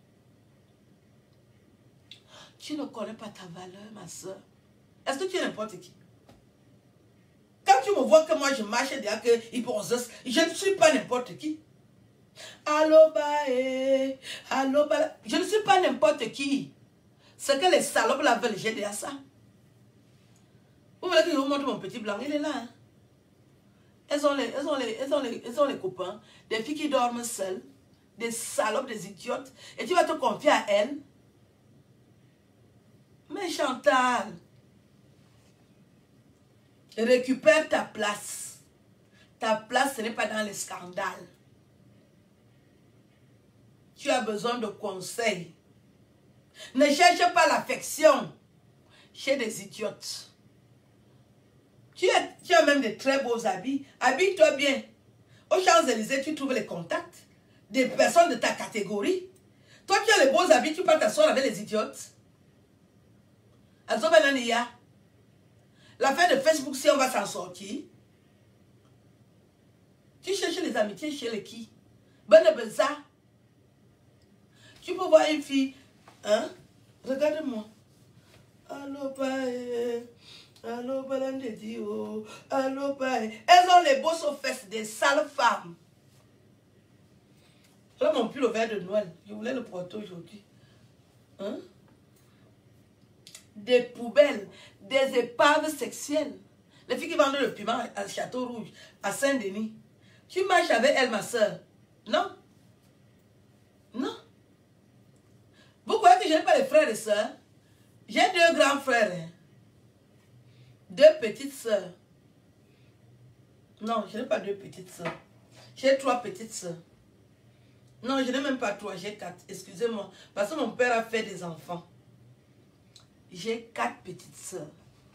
Speaker 1: Tu ne connais pas ta valeur, ma soeur. Est-ce que tu es n'importe qui? Quand tu me vois que moi je marche et dire que je ne suis pas n'importe qui. Allô, bye. Allô, bye. Je ne suis pas n'importe qui. Ce que les salopes là veulent, j'ai déjà ça. Vous voulez que je vous montre mon petit blanc? Il est là. Hein? Elles ont les copains, des filles qui dorment seules, des salopes, des idiotes. Et tu vas te confier à elles. Mais Chantal, récupère ta place. Ta place, ce n'est pas dans les scandales. Tu as besoin de conseils. Ne cherche pas l'affection chez des idiotes. Tu as même de très beaux habits. Habille-toi bien. Aux Champs-Élysées, tu trouves les contacts des personnes de ta catégorie. Toi, tu as les beaux habits, tu peux t'asseoir avec les idiotes. La fin de Facebook, si on va s'en sortir, tu cherches les amitiés chez les qui? Bonne benza. Tu peux voir une fille, hein? Regarde-moi. Allô, bye. Allô, balandedio. Allô, bye. Elles ont les bosses aux fesses, des sales femmes. Là, mon pull au vert de Noël. Je voulais le porter aujourd'hui. Hein? Des poubelles, des épaves sexuelles. Les filles qui vendent le piment à Château Rouge, à Saint-Denis. Tu marches avec elle, ma soeur. Non? Non? Vous croyez que je n'ai pas de frères et sœurs? J'ai 2 grands frères. Hein? 2 petites sœurs. Non, je n'ai pas 2 petites sœurs. J'ai 3 petites sœurs. Non, je n'ai même pas 3, j'ai 4. Excusez-moi. Parce que mon père a fait des enfants. J'ai 4 petites sœurs.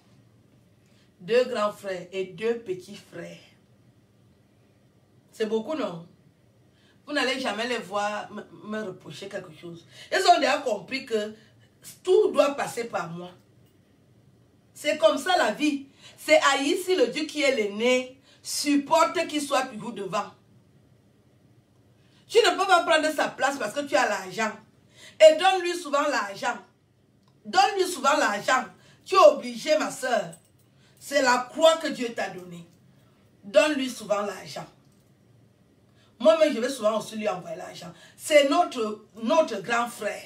Speaker 1: 2 grands frères et 2 petits frères. C'est beaucoup, non? Vous n'allez jamais les voir me reprocher quelque chose. Ils ont déjà compris que tout doit passer par moi. C'est comme ça la vie. C'est Aïssi le Dieu qui est l'aîné. Supporte qu'il soit toujours devant. Tu ne peux pas prendre sa place parce que tu as l'argent. Et donne-lui souvent l'argent. Donne-lui souvent l'argent. Tu es obligé, ma soeur. C'est la croix que Dieu t'a donnée. Donne-lui souvent l'argent. Moi-même, je vais souvent aussi lui envoyer l'argent. C'est notre grand frère.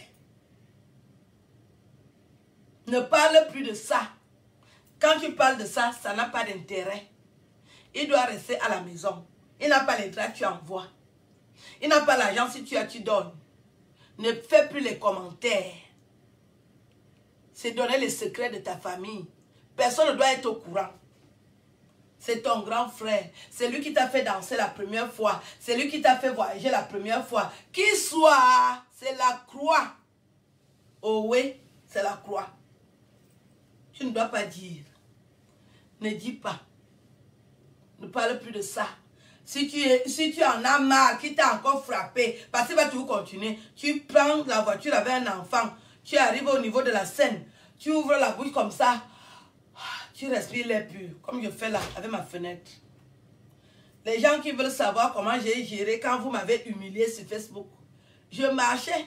Speaker 1: Ne parle plus de ça. Quand tu parles de ça, ça n'a pas d'intérêt. Il doit rester à la maison. Il n'a pas les draps, tu envoies. Il n'a pas l'argent, si tu as, tu donnes. Ne fais plus les commentaires. C'est donner les secrets de ta famille. Personne ne doit être au courant. C'est ton grand frère. C'est lui qui t'a fait danser la première fois. C'est lui qui t'a fait voyager la première fois. Qui soit, c'est la croix. Oh oui, c'est la croix. Tu ne dois pas dire. Ne dis pas. Ne parle plus de ça. Si tu en as marre, qui t'a encore frappé, parce qu'il va toujours continuer, tu prends la voiture avec un enfant, tu arrives au niveau de la scène, tu ouvres la bouche comme ça, tu respires l'air pur, comme je fais là, avec ma fenêtre. Les gens qui veulent savoir comment j'ai géré quand vous m'avez humilié sur Facebook, je marchais.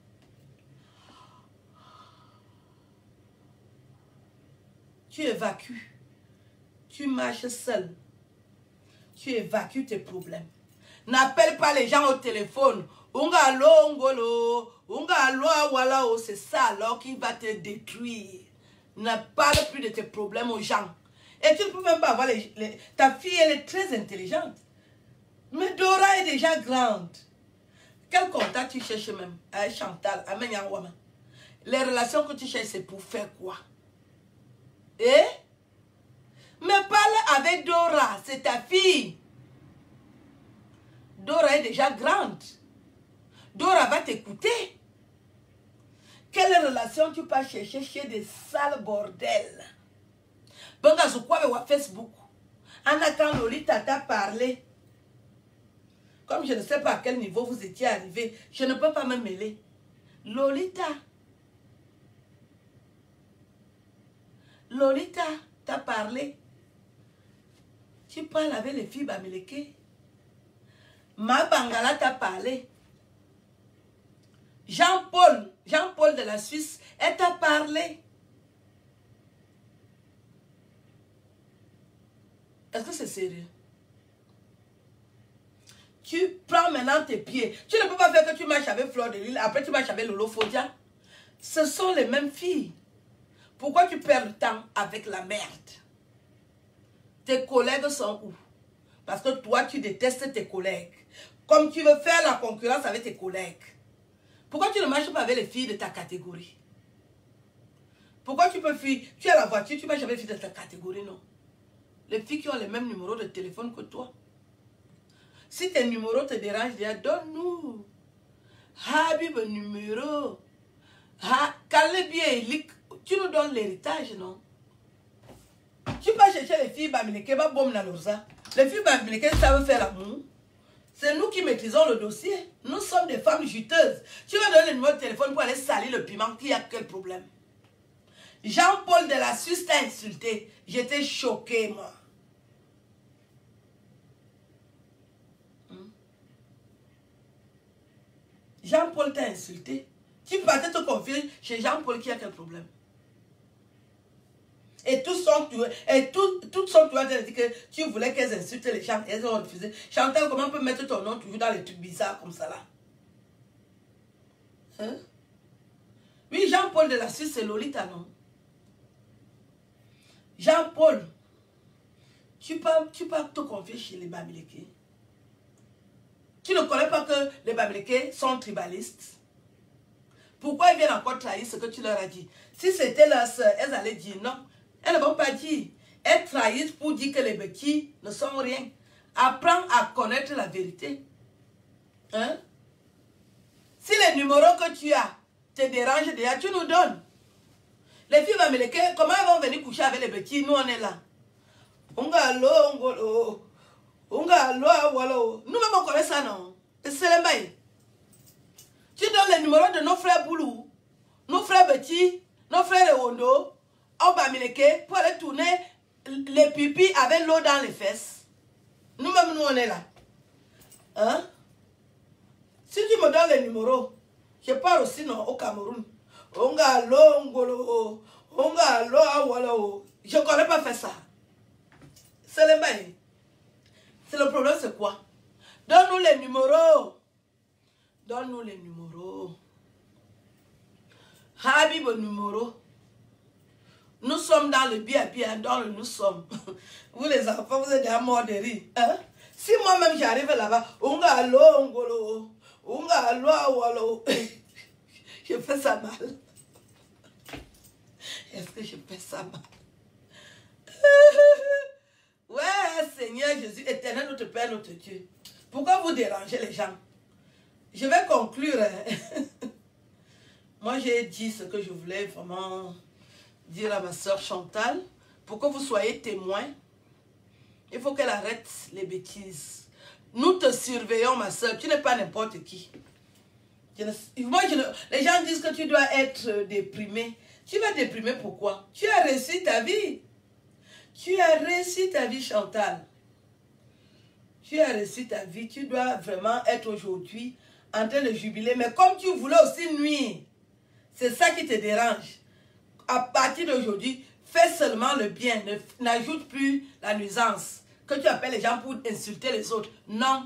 Speaker 1: Tu évacues. Tu marches seul. Tu évacues tes problèmes. N'appelle pas les gens au téléphone. C'est ça alors qui va te détruire. Ne parle plus de tes problèmes aux gens. Et tu ne peux même pas avoir ta fille, elle est très intelligente. Mais Dora est déjà grande. Quel contact tu cherches même? Chantal, les relations que tu cherches, c'est pour faire quoi? Eh? Mais parle avec Dora, c'est ta fille. Dora est déjà grande. Dora va t'écouter. Quelle relation tu peux chercher chez des sales bordels? Donc, à ce quoi Facebook, quand Lolita t'a parlé, comme je ne sais pas à quel niveau vous étiez arrivé, je ne peux pas me mêler. Lolita, Lolita t'a parlé. Tu parles avec les filles Bamileke. Ma Bangala t'a parlé. Jean-Paul de la Suisse, elle t'a parlé. Est-ce que c'est sérieux? Tu prends maintenant tes pieds. Tu ne peux pas faire que tu marches avec Fleur de Lille, après tu marches avec Lolo Fodia. Ce sont les mêmes filles. Pourquoi tu perds le temps avec la merde? Tes collègues sont où? Parce que toi, tu détestes tes collègues. Comme tu veux faire la concurrence avec tes collègues. Pourquoi tu ne marches pas avec les filles de ta catégorie? Pourquoi tu peux fuir? Tu as la voiture, tu marches avec les filles de ta catégorie, non? Les filles qui ont les mêmes numéros de téléphone que toi. Si tes numéros te dérangent, donne-nous. Habib numéro. Tu nous donnes l'héritage, non? Tu vas chercher les filles Bamileke, les filles Bamileke savent faire l'amour. C'est nous qui maîtrisons le dossier. Nous sommes des femmes juteuses. Tu vas donner le numéro de téléphone pour aller salir le piment. Qui a quel problème? Jean-Paul de la Suisse t'a insulté. J'étais choquée, moi. Jean-Paul t'a insulté. Tu partais te confier chez Jean-Paul qui a quel problème? Et toutes sont tu as dit que tu voulais qu'elles insultent les gens. Elles ont refusé. Chantal, comment on peut mettre ton nom toujours dans les trucs bizarres comme ça là? Hein? Oui, Jean-Paul de la Suisse, c'est Lolita, non? Jean-Paul, tu peux te confier chez les Bamileke. Tu ne connais pas que les Bamileke sont tribalistes? Pourquoi ils viennent encore trahir ce que tu leur as dit? Si c'était leur soeur, elles allaient dire non. Elles ne vont pas dire. Elles trahissent pour dire que les béquilles ne sont rien. Apprends à connaître la vérité. Hein? Si les numéros que tu as te dérangent déjà, tu nous donnes. Les filles Bamileke, comment elles vont venir coucher avec les béquilles? Nous, on est là. Nous-mêmes, on connaît ça, non? C'est les mailles. Tu donnes les numéros de nos frères Boulou, nos frères Betty, nos frères Rewondo, au Bamileke, pour aller tourner les pipis avec l'eau dans les fesses. Nous-mêmes, nous, on est là. Hein? Si tu me donnes les numéros, je parle aussi non, au Cameroun. Je ne connais pas faire ça. C'est les mailles. C'est le problème, c'est quoi? Donne-nous les numéros. Donne-nous les numéros. Habib numéro. Nous sommes dans le bien, dans le nous sommes. Vous les enfants, vous êtes déjà morts de rire. Hein? Si moi-même j'arrive là-bas, je fais ça mal. Est-ce que je fais ça mal? Ouais, Seigneur Jésus, éternel, notre Père, notre Dieu. Pourquoi vous dérangez les gens? Je vais conclure. Moi, j'ai dit ce que je voulais vraiment dire à ma soeur Chantal. Pour que vous soyez témoins, il faut qu'elle arrête les Nous te surveillons, ma soeur. Tu n'es pas n'importe qui. Les gens disent que tu dois être déprimé. Tu vas déprimer pourquoi? Tu as réussi ta vie. Tu as réussi ta vie, Chantal. Tu as réussi ta vie. Tu dois vraiment être aujourd'hui en train de jubiler. Mais comme tu voulais aussi nuire, c'est ça qui te dérange. À partir d'aujourd'hui, fais seulement le bien. N'ajoute plus la nuisance. Que tu appelles les gens pour insulter les autres. Non.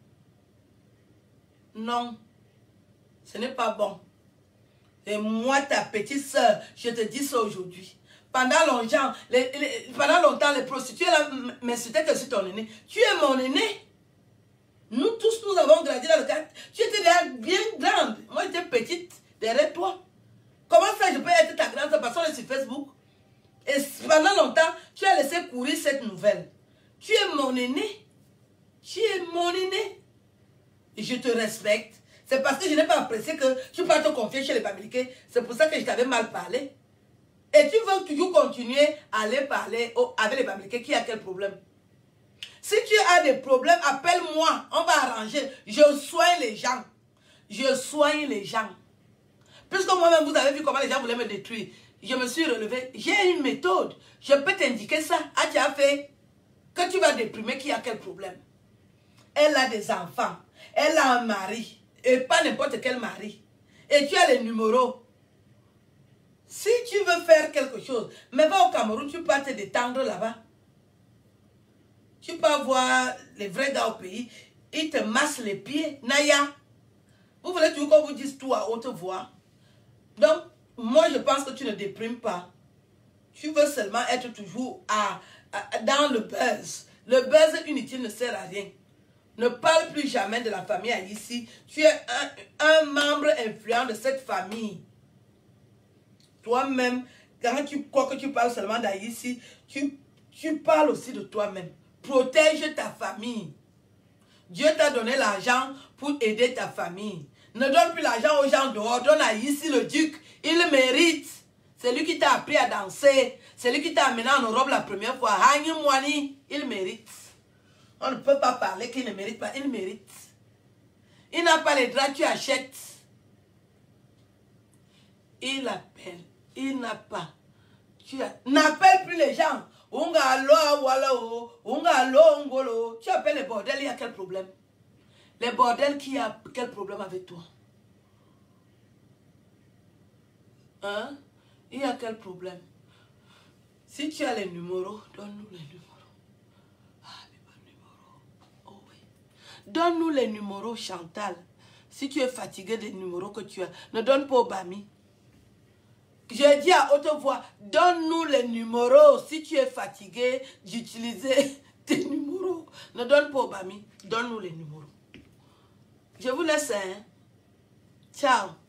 Speaker 1: Non. Ce n'est pas bon. Et moi, ta petite soeur, je te dis ça aujourd'hui. Pendant longtemps, les prostituées m'insultaient que c'est ton aîné. Tu es mon aîné. Nous tous, nous avons grandi dans le cadre. Tu étais déjà bien grande. Moi, j'étais petite derrière toi. Comment ça, je peux être ta grande parce qu'on est sur Facebook? Et pendant longtemps, tu as laissé courir cette nouvelle. Tu es mon aîné. Tu es mon aîné. Et je te respecte. C'est parce que je n'ai pas apprécié que tu peux te confier chez les Bamileke. C'est pour ça que je t'avais mal parlé. Et tu veux toujours continuer à aller parler avec les Bamileke. Qui a quel problème? Si tu as des problèmes, appelle-moi. On va arranger. Je soigne les gens. Je soigne les gens. Puisque moi-même, vous avez vu comment les gens voulaient me détruire. je me suis relevée. J'ai une méthode. Je peux t'indiquer ça. Ah, tu as fait que tu vas déprimer qui a quel problème. Elle a des enfants. Elle a un mari. Et pas n'importe quel mari. Et tu as les numéros. Si tu veux faire quelque chose, mais va au Cameroun, tu peux te détendre là-bas. Tu peux voir les vrais gars au pays. Ils te massent les pieds. Naya. Vous voulez toujours qu'on vous dise tout à haute voix. Donc, moi, je pense que tu ne déprimes pas. Tu veux seulement être toujours dans le buzz. Le buzz inutile ne sert à rien. Ne parle plus jamais de la famille ici. Tu es un membre influent de cette famille. Toi-même, quand tu crois que tu parles seulement d'Haïti, tu parles aussi de toi-même. Protège ta famille. Dieu t'a donné l'argent pour aider ta famille. Ne donne plus l'argent aux gens dehors. Donne à ici le duc. Il le mérite. C'est lui qui t'a appris à danser. C'est lui qui t'a amené en Europe la première fois. Hangi Mwani, il mérite. On ne peut pas parler qu'il ne mérite pas. Il mérite. Il n'a pas les draps, tu achètes. Il appelle. Il n'a pas. N'appelle plus les gens. Tu appelles les bordels, il y a quel problème? Les bordels, qui a quel problème avec toi? Hein? Il y a quel problème? Si tu as les numéros, donne-nous les numéros. Ah, mais pas de numéros. Oh oui. Donne-nous les numéros, Chantal. Si tu es fatigué des numéros que tu as, ne donne pas au Bami. J'ai dit à haute voix, donne-nous les numéros. Si tu es fatigué d'utiliser tes numéros, ne donne pas au Bami. Donne-nous les numéros. Je vous laisse, hein. Ciao.